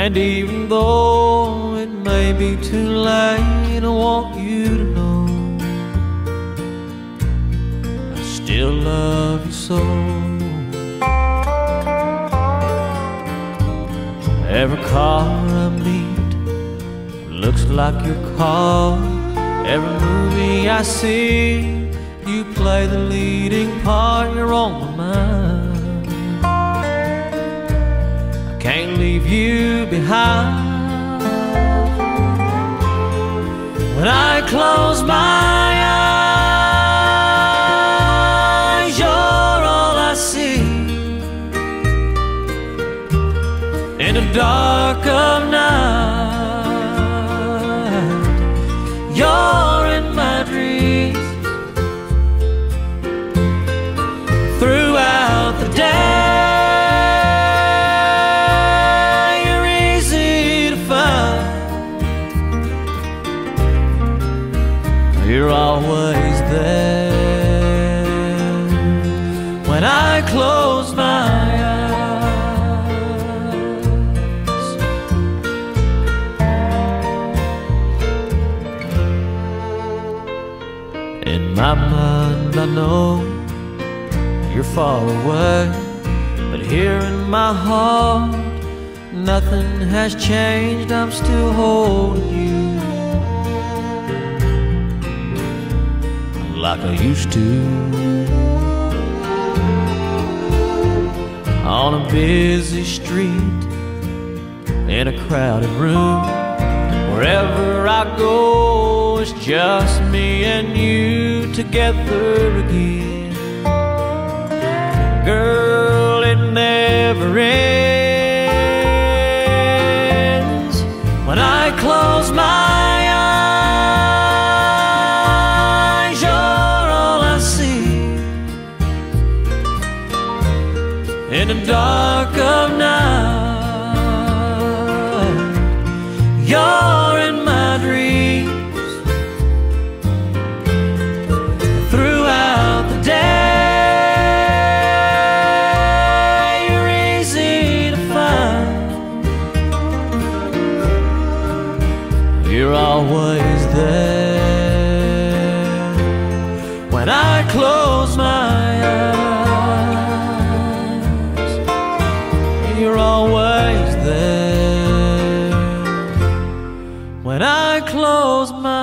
And even though it may be too late, I want you to know I still love you so. Every car I meet looks like your car. Every movie I see, you play the leading part. You're on my mind. I can't leave you behind. When I close my eyes, you're all I see. In the dark of night, you're in my dreams. Throughout the day, you're easy to find. You're always there when I close my eyes. In my mind I know you're far away, but here in my heart nothing has changed. I'm still holding you like I used to. On a busy street, in a crowded room, wherever I go, it's just me and you together again. Girl, it never ends. When I close my eyes, you're all I see. In the dark of night, you're in my dreams. Throughout the day, you're easy to find. You're always there when I close my eyes. You're always there when I close my eyes.